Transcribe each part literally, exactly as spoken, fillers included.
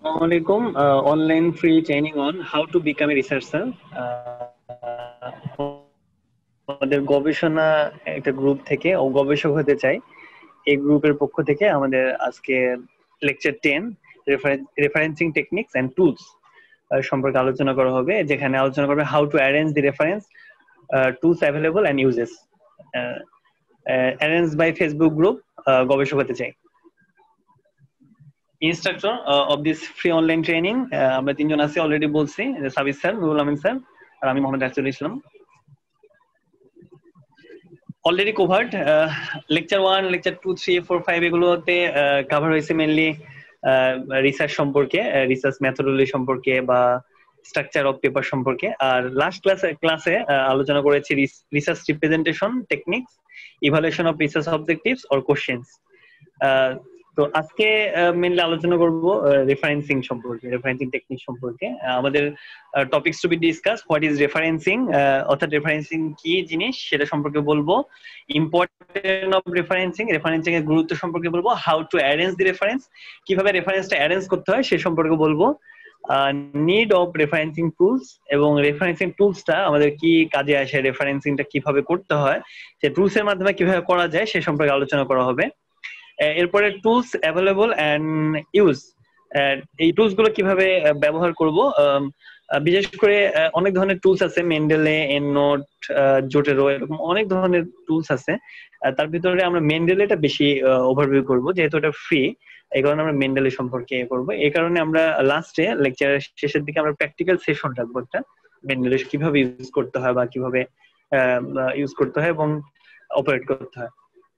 Assalamualaikum. Uh, online free training on how to become a researcher. আমাদের গবেষণা একটা group থেকে ও গবেষক হতে চাই, এই গ্রুপের পক্ষ থেকে আমাদের আজকে lecture ten referencing techniques and tools সম্পর্কে আলোচনা করা হবে, যেখানে আলোচনা করবে how to arrange the reference tools available and uses. Arrange by Facebook group গবেষক হতে চাই। Instructor of this free online training আমরা তিনজন আছি, অলরেডি বলছি, সাবির স্যার, নুরুল আমিন স্যার, আর আমি Mohammad Rasul Islam. Already covered lecture one, lecture two, three, four, five এগুলোতে কভার হয়েছে মেনলি রিসার্চ সম্পর্কে, রিসার্চ মেথোডোলজি সম্পর্কে বা স্ট্রাকচার অফ পেপার সম্পর্কে। আর লাস্ট ক্লাসে ক্লাসে আলোচনা করেছি research representation techniques, evaluation of research objectives or questions. তো আজকে মেনলি আলোচনা করব রেফারেন্সিং সম্পর্কে, রেফারেন্সিং টেকনিক সম্পর্কে। আমাদের topics to be discuss, what is referencing, অর্থাৎ রেফারেন্সিং কি জিনিস সেটা সম্পর্কে বলবো, ইম্পর্টেন্ট অফ রেফারেন্সিং, রেফারেন্সিং এর গুরুত্ব সম্পর্কে বলবো, how to arrange the reference, কিভাবে রেফারেন্সটা অ্যারেঞ্জ করতে হয় সে সম্পর্কে বলবো, নিড অফ রেফারেন্সিং টুলস, এবং রেফারেন্সিং টুলসটা আমাদের কি কাজে আসে, রেফারেন্সিংটা কিভাবে করতে হয়, যে টুলস এর মাধ্যমে কিভাবে করা যায় সে সম্পর্কে আলোচনা করা হবে। এরপরে টুলস অ্যাভেলেবল অ্যান্ড ইউজ, এই টুলস গুলো কিভাবে ব্যবহার করব। বিশেষ করে অনেক ধরনের টুলস আছে, মেন্ডেলে, এননোট, জোটেরো, এরকম অনেক ধরনের টুলস আছে। তার ভিতরে আমরা মেন্ডেলেটা বেশি ওভারভিউ করব, যেহেতু এটা ফ্রি, এই কারণে আমরা মেন্ডেলে সম্পর্কে করব। এই কারণে আমরা লাস্টে লেকচারের শেষের দিকে আমরা প্র্যাকটিক্যাল সেশন রাখবো, একটা মেন্ডেলে কিভাবে ইউজ করতে হয় বা কিভাবে ইউজ করতে হয় এবং অপারেট করতে হয়।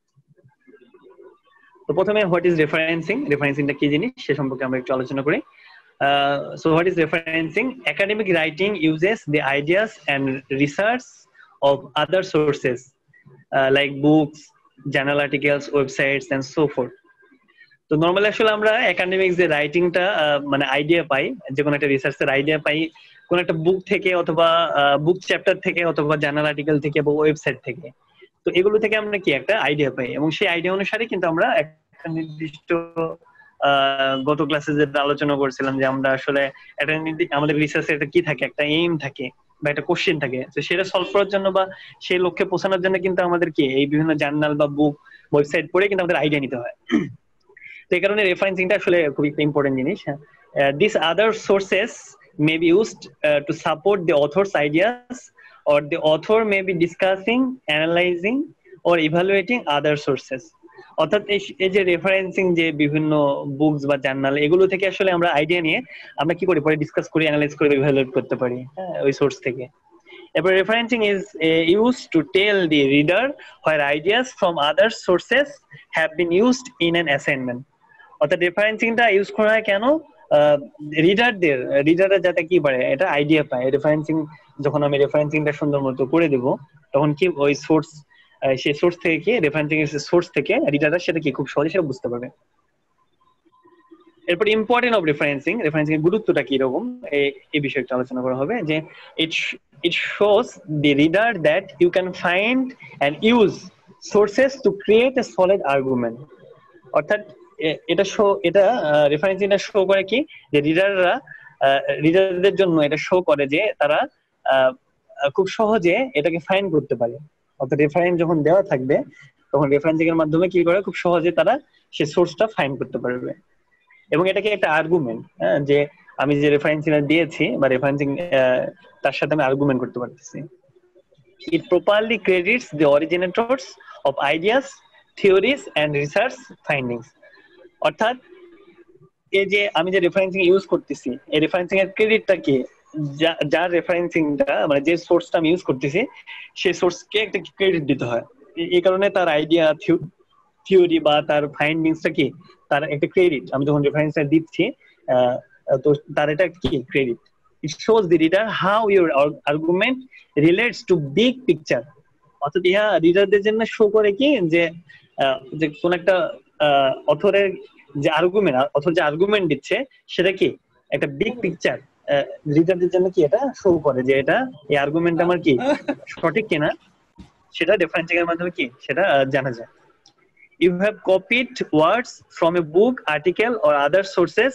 তো প্রথমে হোয়াট ইজ রেফারেন্সিং, রেফারেন্সিংটা কি জিনিস সে সম্পর্কে আমরা একটু আলোচনা করি। So what is referencing? Academic writing uses the ideas and research of other sources like books, journal articles, websites and so forth. তো নর্মালি আসলে আমরা একাডেমিক যে রাইটিংটা মানে আইডিয়া পাই, যে কোনো একটা রিসার্চের আইডিয়া পাই কোন একটা বুক থেকে, অথবা বুক চ্যাপ্টার থেকে, অথবা জার্নাল আর্টিকেল থেকে বা ওয়েবসাইট থেকে। তো এগুলো থেকে আমরা কি একটা আইডিয়া পাই, এবং সেই আইডিয়া অনুসারে কিন্তু আমরা একটা নির্দিষ্ট গত ক্লাসে যেটা আলোচনা করছিলাম, যে আমরা আসলে একটা আমাদের রিসার্চে একটা কি থাকে, একটা এইম থাকে বা একটা কোশ্চেন থাকে, তো সেটা সলভ করার জন্য বা সেই লক্ষ্যে পৌঁছানোর জন্য কিন্তু আমাদের কি এই বিভিন্ন জার্নাল বা বুক, ওয়েবসাইট পড়ে কিন্তু আমাদের আইডিয়া নিতে হয়। তো এই কারণে রেফারেন্সিংটা আসলে খুবই ইম্পর্টেন্ট জিনিস। This other sources may be used to support the author's ideas, or the author may be discussing, analyzing or evaluating other sources. অর্থাৎ এই যে রেফারেন্সিং, যে বিভিন্ন বুকস বা জার্নাল, এগুলো থেকে আসলে আমরা আইডিয়া নিয়ে আমরা কি করি, পরে ডিসকাস করি, অ্যানালাইজ করে ইভালুয়েট করতে পারি ওই সোর্স থেকে। এরপর referencing is used to tell the reader where ideas from other sources have been used in an assignment. অর্থাৎ রেফারেন্সিংটা ইউজ করা হয় কেন, রিডারদের, রিডাররা যাতে কি পারে এটা আইডিয়া পায়। রেফারেন্সিং যখন আমি রেফারেন্সিংটা সুন্দর মতো করে দেব, তখন কি ওই সোর্স, সেই সোর্স থেকে কি রেফারেন্সিং এর সোর্স থেকে রিডাররা সেটা কি খুব সহজে সেটা বুঝতে পারবে। এরপর ইম্পর্টেন্ট অফ রেফারেন্সিং, রেফারেন্সিং এর গুরুত্বটা কি রকম এই বিষয়ে আলোচনা করা হবে, যে it it shows the reader that you can find and use sources to create a solid argument. অর্থাৎ এটা শো, এটা রেফারেন্সিংটা শো করে কি, যে রিডাররা, রিডারদের জন্য এটা শো করে যে তারা খুব সহজে এটাকে ফাইন্ড করতে পারে। অর্থাৎ রেফারেন্স যখন দেওয়া থাকবে, তখন রেফারেন্সিং এর মাধ্যমে কি করে, খুব সহজে তারা সে সোর্সটা ফাইন্ড করতে পারবে। এবং এটাকে একটা আর্গুমেন্ট, হ্যাঁ, যে আমি যে রেফারেন্সিংটা দিয়েছি বা রেফারেন্সিং, তার সাথে আমি আর্গুমেন্ট করতে পারতেছি। It properly credits the originators of ideas, theories and research findings. অর্থাৎ এই যে আমি যে রেফারেন্সিং ইউজ করতেছি, এই রেফারেন্সিং এর ক্রেডিটটা কি, যার রেফারেন্সিংটা মানে যে সোর্সটা আমি ইউজ করতেছি সেই সোর্সকে একটা ক্রেডিট দিতে হয়। এই কারণে তার আইডিয়া, থিওরি বা তার ফাইন্ডিংসটা কি, তার একটা ক্রেডিট। আমি যখন রেফারেন্সটা দিচ্ছি তো তার এটা কি credit. It shows the reader how your argument relates to big picture. অর্থাৎ ইহা রিডারদের জন্য শো করে কি, যে যে কোন একটা অথরের যে আর্গুমেন্ট, অথর যে আর্গুমেন্ট দিচ্ছে সেটা কি একটা বিগ পিকচার রিডারদের জন্য কি এটা শো করে, যে এটা এই আর্গুমেন্ট আমার কি সঠিক কিনা, সেটা রেফারেন্সিং এর মাধ্যমে কি সেটা জানা যায়। You have copied words from a book, article or other sources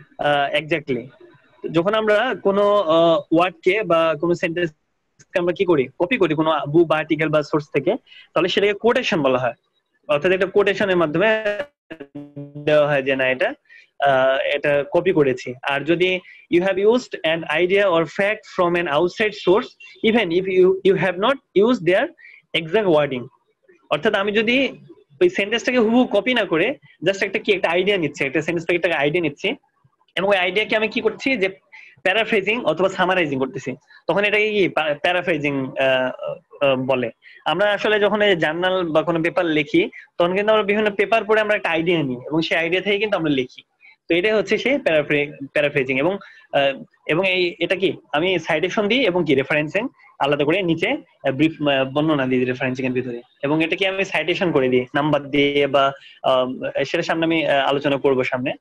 exactly, যখন আমরা কোনো ওয়ার্ডকে বা কোনো সেন্টেন্সকে আমরা কি করি, কপি করি কোনো বুক বা আর্টিকেল বা সোর্স থেকে, তাহলে সেটাকে কোটেশন বলা হয়। অর্থাৎ একটা কোটেশনের মাধ্যমে দেওয়া হয় যে না এটা এটা কপি করেছি। আর যদি you have used an idea or fact from an outside source even if you you have not use their exact wording, অর্থাৎ আমি যদি ওই সেন্টেন্সটাকে হুবহু কপি না করে জাস্ট একটা কি একটা আইডিয়া নিচ্ছি, একটা সেন্টেন্স থেকে একটা আইডিয়া নিচ্ছি এবং ওই আইডিয়াকে আমি কি করছি যে প্যারাফ্রেজিং অথবা সামারাইজিং করতেছি, তখন এটাকে কি প্যারাফ্রেজিং বলে। আমরা আসলে যখন জার্নাল বা কোনো পেপার লিখি তখন কিন্তু আমরা বিভিন্ন পেপার পড়ে আমরা একটা আইডিয়া নিই এবং সেই আইডিয়া থেকে কিন্তু আমরা লিখি। তো এটাই হচ্ছে সেই প্যারাফ্রেজিং। এবং এবং এই এটা কি আমি সাইটেশন দিই এবং কি রেফারেন্সিং আলাদা করে নিচে ব্রিফ বর্ণনা দিই রেফারেন্সিং এর ভিতরে, এবং এটাকে আমি সাইটেশন করে দিই নাম্বার দিয়ে বা সেটার সামনে আমি আলোচনা করবো সামনে।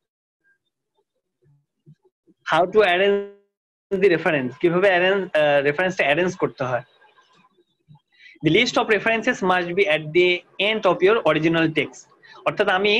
How to arrange the reference, কিভাবে অ্যারেঞ্জ রেফারেন্সটা অ্যারেঞ্জ করতে হয়। The list of references must be at the end of your original text. অর্থাৎ আমি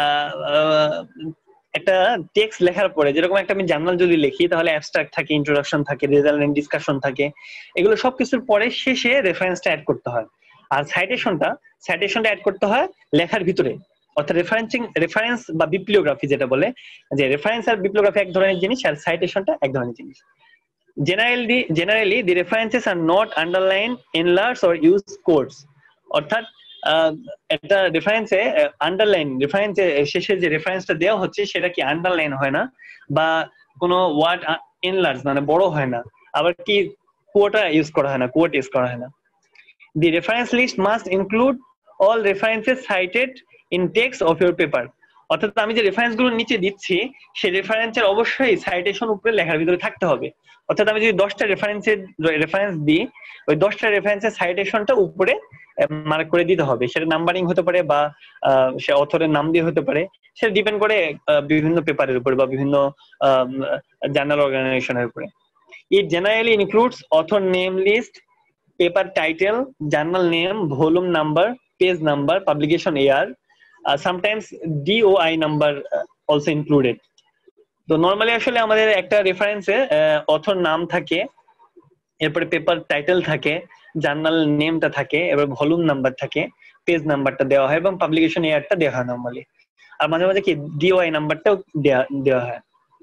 একটা টেক্সট লেখার পরে, যেরকম একটা আমি জার্নাল যদি লিখি তাহলে অ্যাবস্ট্রাক্ট থাকে, ইন্ট্রোডাকশন থাকে, রেজাল্ট এন্ড ডিসকাশন থাকে, এগুলো সবকিছুর পরে শেষে রেফারেন্সটা অ্যাড করতে হয়। আর সাইটেশনটা সাইটেশনটা অ্যাড করতে হয় লেখার ভিতরে। অর্থাৎ রেফারেন্সিং রেফারেন্স বা বিপ্লিওগ্রাফি যেটা বলে, যে রেফারেন্স আর বিপ্লিওগ্রাফি এক ধরনের জিনিস আর সাইটেশনটা এক ধরনের জিনিস। Generally generally the references are not underline, enlarge or use codes. অর্থাৎ একটা রেফারেন্সে আন্ডারলাইন রেফারেন্সে শেষে যে রেফারেন্সটা দেওয়া হচ্ছে সেটা কি আন্ডারলাইন হয় না বা কোনো ওয়ার্ড এনলার্জ মানে বড় হয় না, আবার কি কোটা ইউজ করা হয় না, কোট ইউজ করা হয় না। The reference list must include all references cited in text of your paper. অর্থাৎ আমি যে রেফারেন্স গুলো নিচে দিচ্ছি সেই রেফারেন্সের অবশ্যই সাইটেশন উপরে লেখার ভিতরে থাকতে হবে। অর্থাৎ আমি যদি দশটা রেফারেন্সের রেফারেন্স দিই, ওই দশটা রেফারেন্সের সাইটেশনটা উপরে মার্ক করে দিতে হবে। সেটা নাম্বারিং হতে পারে বা সে অথরের নাম দিয়ে হতে পারে, সেটা ডিপেন্ড করে বিভিন্ন পেপারের উপরে বা বিভিন্ন জার্নাল অর্গানাইজেশনের উপরে। It generally includes author name list, paper title, journal name, volume number, page number, publication year, uh, sometimes D O I number uh, also included. তো নরমালি আসলে আমাদের একটা রেফারেন্সে অথর নাম থাকে, এরপরে পেপার টাইটেল থাকে, জার্নাল নেমটা থাকে, এবার ভলিউম নাম্বার থাকে, পেজ নাম্বারটা দেওয়া হয় এবং পাবলিকেশন ইয়ারটা দেওয়া হয় নরমালি। আর মাঝে মাঝে কি ডিওআই নাম্বারটাও দেওয়া দেওয়া হয়।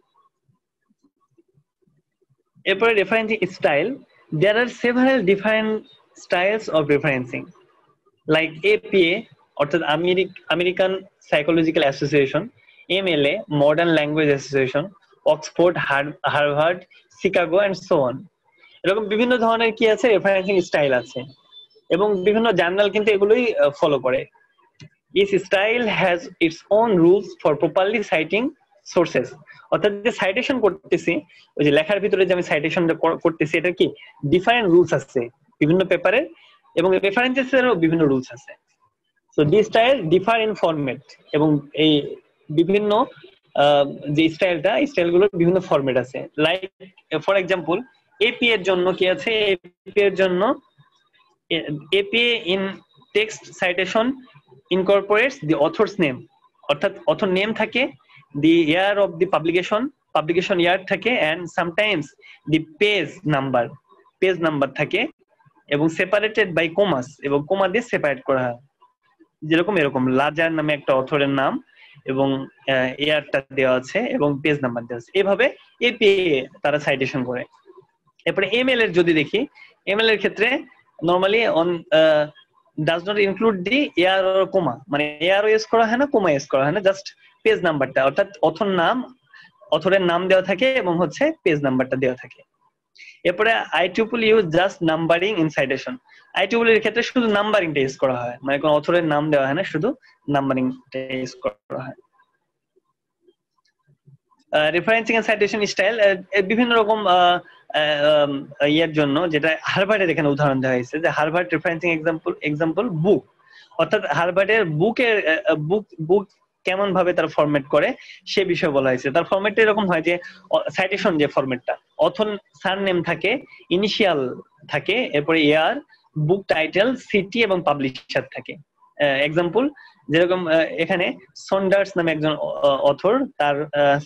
এরপরে referencing style. There are several different styles of referencing, like A P A, অর্থাৎ American psychological association, M L A, modern language association, Oxford, Harvard, Chicago and so on. এরকম বিভিন্ন ধরনের কি আছে রেফারেন্সিং স্টাইল আছে এবং বিভিন্ন জার্নাল কিন্তু এগুলোই ফলো করে। Each style has its own rules for properly citing sources. অর্থাৎ যে সাইটেশন করতেছি, ওই যে লেখার ভিতরে যে আমি সাইটেশনটা করতেছি, এটা কি ডিফারেন্ট রুলস আছে বিভিন্ন পেপারে এবং রেফারেন্সেসেরও বিভিন্ন রুলস আছে। So this style differ in format, এবং এই বিভিন্ন যে স্টাইলটা স্টাইলগুলোর বিভিন্ন ফরম্যাট আছে। লাইক ফর এক্সাম্পল এপি এর জন্য কি আছে, এপি এর জন্য AP in text citation incorporates the author's name, অর্থাৎ অথর নেম থাকে, the year of the publication publication year থাকে, and sometimes the page number page number থাকে, এবং separated by commas, এবং কমা দিয়ে সেপারেট করা হয়। যেরকম এরকম লাজার নামে একটা অথরের নাম এবং ইয়ারটা দেওয়া আছে এবং পেজ নাম্বার দেওয়া আছে, এভাবে এপি তারা সাইটেশন করে। এরপরে এমএল এর যদি দেখি, এমএল এর ক্ষেত্রে normally on does not include the year or comma, মানে year ইউজ করা হয় না, comma ইউজ করা হয় না, জাস্ট পেজ নাম্বারটা, অর্থাৎ অথর নাম অথরের নাম দেওয়া থাকে এবং হচ্ছে পেজ নাম্বারটা দেওয়া থাকে। এরপরে I triple use just numbering in citation. I triple এর ক্ষেত্রে শুধু নাম্বারিংটা ইউজ করা হয়, মানে কোনো অথরের নাম দেওয়া হয় না, শুধু নাম্বারিংটা ইউজ করা হয়। রেফারেন্সিং এন্ড সাইটেশন স্টাইল বিভিন্ন রকম ইয়ের জন্য, যেটা হার্ভার্ডের এখানে উদাহরণ দেওয়া হয়েছে, যে Harvard referencing example example book, অর্থাৎ হার্ভার্ডের বুকের বুক বুক কেমন ভাবে তার ফরম্যাট করে সে বিষয়ে বলা হয়েছে। তার ফরম্যাটটা এরকম হয় যে সাইটেশন যে ফরম্যাটটা, অথর সারনেম থাকে, ইনিশিয়াল থাকে, এরপরে ইয়ার, বুক টাইটেল, সিটি এবং পাবলিশার থাকে। এক্সাম্পল যেরকম এখানে সন্ডার্স নামে একজন অথর, তার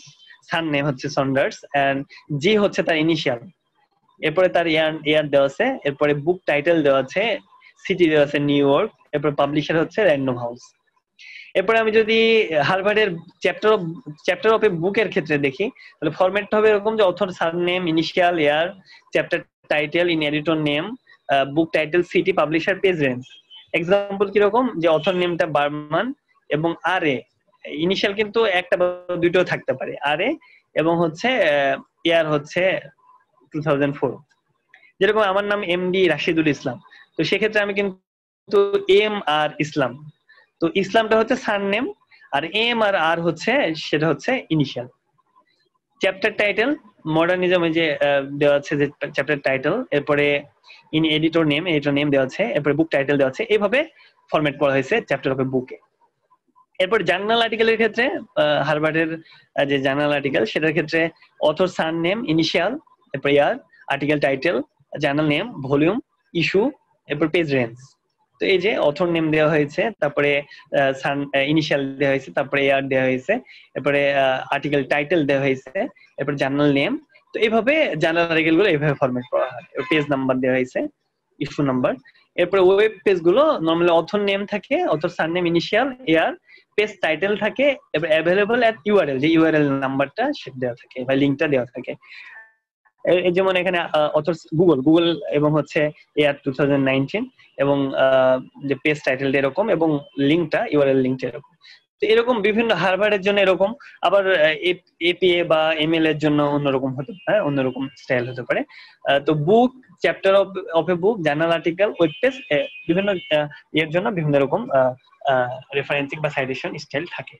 সান নেম হচ্ছে সন্ডার্স, এন্ড জি হচ্ছে তার ইনিশিয়াল, এরপরে তার ইয়ার ইয়ার দেওয়া আছে, এরপরে বুক টাইটেল দেওয়া আছে, সিটি দেওয়া আছে নিউ ইয়র্ক, এরপর পাবলিশার হচ্ছে র্যান্ডম হাউস। এরপরে আমি যদি হার্ভার্ডের chapter of chapter of a বুকের ক্ষেত্রে দেখি, তাহলে ফরম্যাটটা হবে এরকম যে author surname, initial, year, chapter title, in editor name, book title, city, publisher, page range. Example কিরকম, যে অথর নেমটা বার্মান এবং আর এ, ইনিশিয়াল কিন্তু একটা বা দুটো থাকতে পারে, আর এ, এবং হচ্ছে ইয়ার হচ্ছে টু থাউজেন্ড ফোর। যেরকম আমার নাম এম ডি রাশিদুল ইসলাম, তো সেক্ষেত্রে আমি কিন্তু এম আর ইসলাম, তো ইসলামটা হচ্ছে সার নেম, আর এম আর আর হচ্ছে সেটা হচ্ছে ইনিশিয়াল। চ্যাপ্টার টাইটেল মডার্নিজম, এই যে দেওয়া আছে যে চ্যাপ্টার টাইটেল, এরপরে in editor name, editor name দেওয়া আছে, এরপরে বুক টাইটেল দেওয়া আছে, এইভাবে ফরম্যাট করা হয়েছে চ্যাপ্টার অফ এ বুকে। এরপর জার্নাল আর্টিকেলের ক্ষেত্রে হার্ভার্ডের যে জার্নাল আর্টিকেল, সেটার ক্ষেত্রে অথর সার নেম, ইনিশিয়াল, এরপর year, article title, journal name, volume, issue, এরপর পেজ রেঞ্জ। তো এই যে অথর নেম দেওয়া হয়েছে, তারপরে ইনিশিয়াল দেওয়া হয়েছে, তারপরে ইয়ার দেওয়া হয়েছে, এরপরে আর্টিকেল টাইটেল দেওয়া হয়েছে, এরপর জার্নাল নেম। তো এইভাবে জার্নাল আর্টিকেল গুলো এইভাবে ফরম্যাট করা হয়। পেজ নাম্বার দেওয়া হয়েছে, ইস্যু নাম্বার। এরপরে ওয়েব পেজ গুলো নর্মালি অথর নেম থাকে, author surname, initial, year, page title থাকে, এবার অ্যাভেলেবল এট ইউআরএল, যে ইউআরএল নাম্বারটা সেটা দেওয়া থাকে বা লিংকটা দেওয়া থাকে। এই যেমন এখানে অথর গুগল গুগল এবং হচ্ছে ইয়ার টু থাউজেন্ড নাইনটিন, এবং যে পেজ টাইটেল এরকম, এবং লিংকটা ইউআরএল লিংকটা এরকম। তো এরকম বিভিন্ন হার্ভার্ডের জন্য এরকম, আবার এপিএ বা এমএল এর জন্য অন্যরকম হতে পারে, অন্যরকম স্টাইল হতে পারে। তো book, chapter of of a book, journal article, web page, বিভিন্ন এর জন্য বিভিন্ন রকম রেফারেন্সিং বা সাইটেশন স্টাইল থাকে।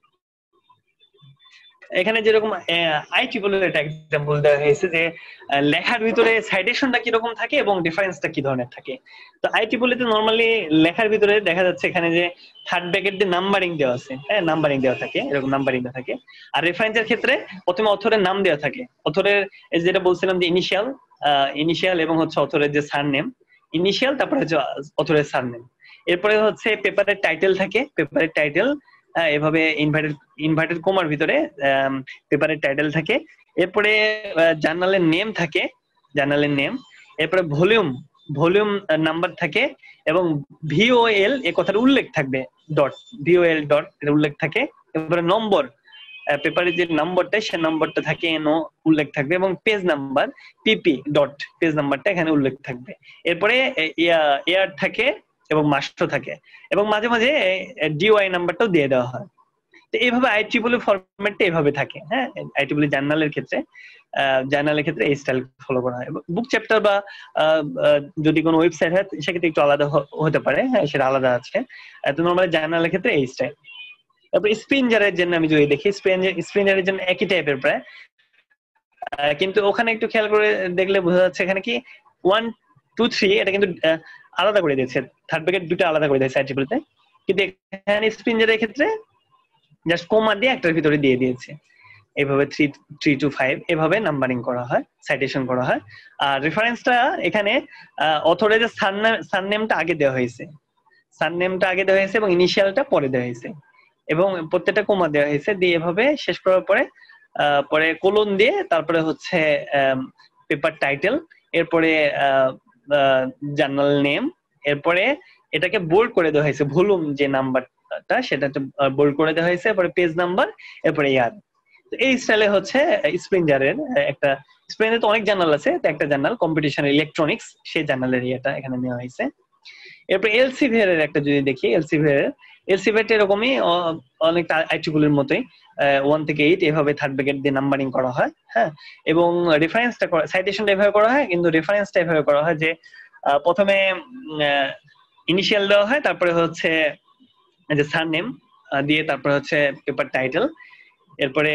এখানে যেরকম আইটিবল এর একটা एग्जांपल দেওয়া হয়েছে যে লেখার ভিতরে সাইটেশনটা কি রকম থাকে এবং ডিফারেন্সটা কি ধরনের থাকে। তো আইটিবল এতে নরমালি লেখার ভিতরে দেখা যাচ্ছে এখানে যে থার্ড ব্র্যাকেট দিয়ে নাম্বারিং দেওয়া আছে, হ্যাঁ নাম্বারিং দেওয়া থাকে, এরকম নাম্বারিং দেওয়া থাকে। আর রেফারেন্সের ক্ষেত্রে প্রথমে অথরের নাম দেওয়া থাকে, অথরের যেটা বলছিলাম যে ইনিশিয়াল ইনিশিয়াল এবং হচ্ছে অথরের যে সারনেম, ইনিশিয়াল, তারপরে হচ্ছে অথরের সারনেম। এরপরে হচ্ছে পেপারের টাইটেল থাকে, পেপারের টাইটেল এভাবে ইনভার্টেড ইনভার্টেড কোমার ভিতরে পেপারের টাইটেল থাকে। এরপরে জার্নালের নেম থাকে, জার্নালের নেম। এরপরে ভলিউম ভলিউম নাম্বার থাকে, এবং ভিওএল এ কথার উল্লেখ থাকবে, ডট ভিওএল ডট এর উল্লেখ থাকে। এরপরে নম্বর, পেপারের যে নম্বরটা সে নম্বরটা থাকে, এনও উল্লেখ থাকবে, এবং page number PP dot page নাম্বারটা এখানে উল্লেখ থাকবে। এরপরে ইয়ার থাকে এবং মাস্টার থাকে, এবং মাঝে মাঝে ডিওআই নাম্বারটাও দিয়ে দেওয়া হয়। তো এইভাবে আইটিবল ফরম্যাটটা এইভাবে থাকে। হ্যাঁ, আইটিবল জার্নালের ক্ষেত্রে জার্নালের ক্ষেত্রে এই স্টাইল ফলো করা হয়। বুক চ্যাপ্টার বা যদি কোনো ওয়েবসাইট হয় সেক্ষেত্রে একটু আলাদা হতে পারে, হ্যাঁ সেটা আলাদা আছে। তো নরমালি জার্নালের ক্ষেত্রে এই স্টাইল। তারপর স্প্রিঞ্জারের জন্য আমি যদি দেখি, স্প্রিঞ্জারের জন্য একই টাইপের প্রায়, কিন্তু ওখানে একটু খেয়াল করে দেখলে বোঝা যাচ্ছে এখানে কি ওয়ান টু থ্রি এটা কিন্তু আলাদা করে দিয়েছে, থার্ড ব্র্যাকেট দুটো আলাদা করে দিয়েছে আইটিবলতে, কিন্তু এখানে স্প্রিঞ্জারের ক্ষেত্রে জাস্ট কোমা দিয়ে একটার ভিতরে দিয়ে দিয়েছে। এইভাবে থ্রি থ্রি টু ফাইভ এভাবে নাম্বারিং করা হয়, সাইটেশন করা হয়। আর রেফারেন্সটা এখানে অথরের সারনেমটা আগে দেওয়া হয়েছে, সারনেমটা আগে দেওয়া হয়েছে এবং ইনিশিয়ালটা পরে দেওয়া হয়েছে, এবং প্রত্যেকটা কোমা দেওয়া হয়েছে দিয়ে এভাবে শেষ করার পরে পরে কোলন দিয়ে তারপরে হচ্ছে পেপার টাইটেল, এরপরে জার্নাল নেম, এরপরে এটাকে বোল্ড করে দেওয়া হয়েছে, ভলিউম যে নাম্বারটা সেটা বোল্ড করে দেওয়া হয়েছে, এরপরে পেজ নাম্বার, এরপরে ইয়ার। তো এই স্টাইলে হচ্ছে স্প্রিঞ্জারের একটা, স্প্রিঞ্জারে তো অনেক জার্নাল আছে, তো একটা জার্নাল কম্পিটিশন ইলেকট্রনিক্স সেই জার্নালের ইয়েটা এখানে নেওয়া হয়েছে। এরপর এলসিভিআর এর একটা যদি দেখি, এলসিভিআর এলসিভিআর এরকমই অনেকটা আইটিবলের মতোই ওয়ান থেকে এইট এভাবে থার্ড ব্র্যাকেট দিয়ে নাম্বারিং করা হয়। হ্যাঁ, এবং রেফারেন্সটা সাইটেশনটা এভাবে করা হয়, কিন্তু রেফারেন্সটা এভাবে করা হয় যে প্রথমে ইনিশিয়াল দেওয়া হয়, তারপরে হচ্ছে যে সারনেম দিয়ে, তারপরে হচ্ছে পেপার টাইটেল, এরপরে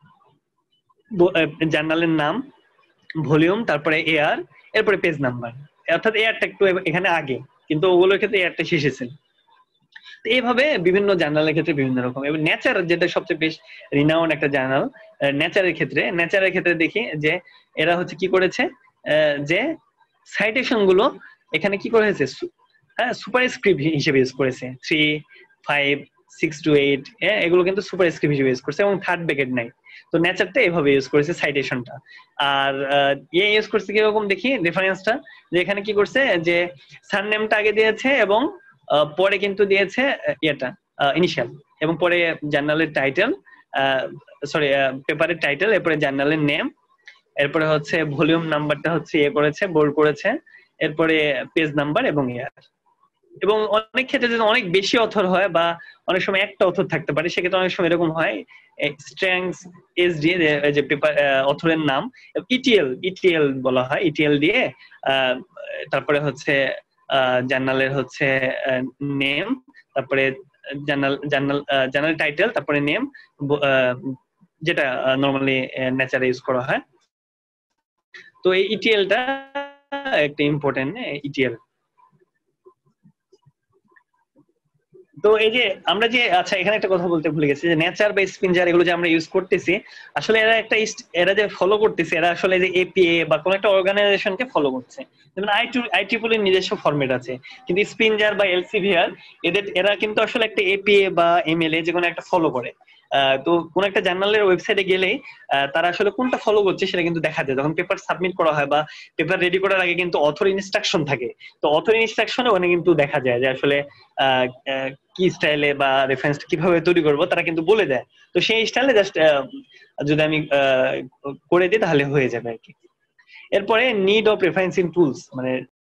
জার্নালের নাম, ভলিউম, তারপরে এয়ার, এরপরে পেজ নাম্বার। অর্থাৎ এয়ারটা একটু এখানে আগে, কিন্তু ওগুলোর ক্ষেত্রে এয়ারটা শেষ ছিল। তো এইভাবে বিভিন্ন জার্নালের ক্ষেত্রে বিভিন্ন রকম। এবং নেচার যেটা সবচেয়ে বেশ রিনাউন্ড একটা জার্নাল, নেচারের ক্ষেত্রে নেচারের ক্ষেত্রে দেখি যে এরা হচ্ছে কি করেছে, যে সাইটেশন গুলো এখানে কি করেছে, হ্যাঁ সুপারস্ক্রিপ্ট হিসেবে ইউজ করেছে, three five six two eight এগুলো কিন্তু সুপারস্ক্রিপ্ট হিসেবে ইউজ করছে, এবং থার্ড ব্র্যাকেট নাই। তো নেচারটা এভাবে ইউজ করেছে সাইটেশনটা। আর ইয়ে ইউজ করছে কিরকম দেখি রেফারেন্সটা, যে এখানে কি করছে যে সারনেমটা আগে দিয়েছে এবং পরে কিন্তু দিয়েছে ইয়েটা ইনিশিয়াল, এবং পরে জার্নালের টাইটেল, সরি পেপারের টাইটেল, এরপরে জার্নালের নেম, এরপরে হচ্ছে ভলিউম নাম্বারটা হচ্ছে ইয়ে করেছে বোল্ড করেছে, এরপরে পেজ নাম্বার এবং ইয়ার। এবং অনেক ক্ষেত্রে যদি অনেক বেশি অথর হয় বা অনেক সময় একটা অথর থাকতে পারে, সেক্ষেত্রে অনেক সময় এরকম হয় স্ট্রেংস এস দিয়ে যে পেপার অথরের নাম ইটিএল ইটিএল বলা হয়, ইটিএল দিয়ে তারপরে হচ্ছে জার্নালের হচ্ছে নেম, তারপরে জার্নাল জার্নাল জার্নাল টাইটেল, তারপরে নেম, যেটা নরমালি নেচারে ইউজ করা হয়। তো এই ইটিএলটা একটা ইম্পর্টেন্ট ইটিএল। তো এই যে আমরা যে আচ্ছা এখানে একটা কথা বলতে ভুলে গেছি, যে নেচার বা স্পিনজার এগুলো যে আমরা ইউজ করতেছি, আসলে এরা একটা এরা যে ফলো করতেছে, এরা আসলে যে এপিএ বা কোন একটা অর্গানাইজেশনকে ফলো করছে। যেমন আই টু আই ট্রিপল এর নিজস্ব ফরম্যাট আছে, কিন্তু স্পিনজার বা এলসিভিআর এদের এরা কিন্তু আসলে একটা এপিএ বা এমএলএ যে কোনো একটা ফলো করে। তো কোন একটা জার্নালের ওয়েবসাইটে গেলেই তারা আসলে কোনটা ফলো করছে সেটা কিন্তু দেখা যায়। যখন পেপার সাবমিট করা হয় বা পেপার রেডি করার আগে কিন্তু অথর ইনস্ট্রাকশন থাকে, তো অথর ইনস্ট্রাকশনে ওখানে কিন্তু দেখা যায় যে আসলে কি স্টাইলে বা রেফারেন্স কিভাবে তৈরি করব তারা কিন্তু বলে দেয়। তো সেই স্টাইলে জাস্ট যদি আমি করে দিই তাহলে হয়ে যাবে আর কি। এরপরে নিড অফ রেফারেন্সিং টুলস, মানে